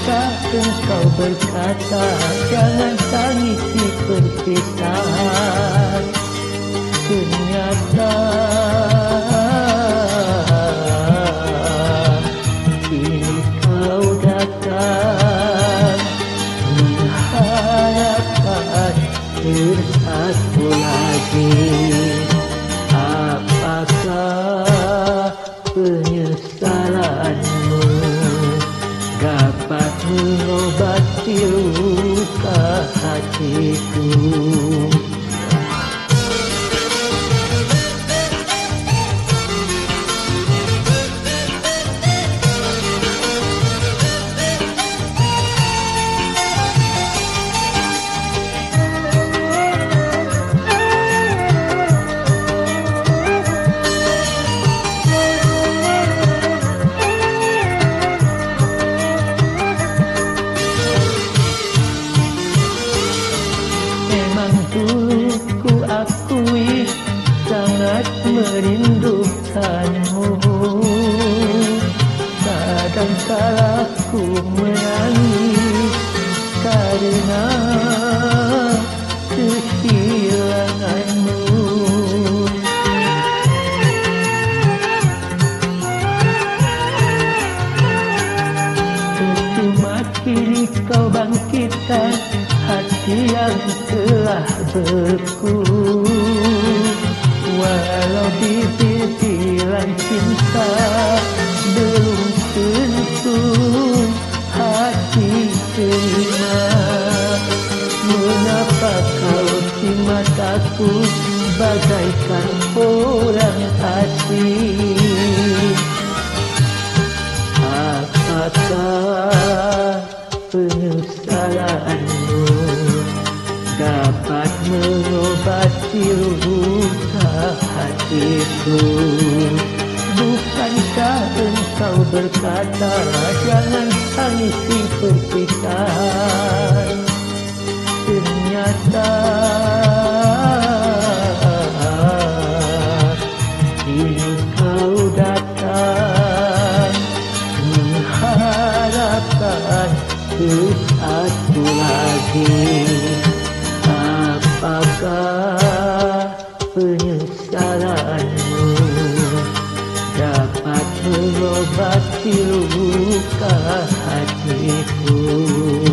Bukankah engkau berkata jangan tangisi perpisahan? Ternyata kini kau datang mengharapkan bersatu lagi. Apakah penyesalanmu dapat mengobati luka hatiku? Sangat merindukanmu. Kadangkala ku menangis karena kehilanganmu. Percuma kini kau bangkitkan hati yang telah beku. Walau bibir bilang cinta belum tentu hati terima. Mengapa kau di mataku bagaikan orang asing? Apakah penyesalanmu dapat mengobati luka hatiku? Bukankah engkau berkata jangan tangisi perpisahan? Ternyata kini kau datang mengharapkan bersatu lagi. Apakah penyesalanmu dapat mengobati luka hatiku?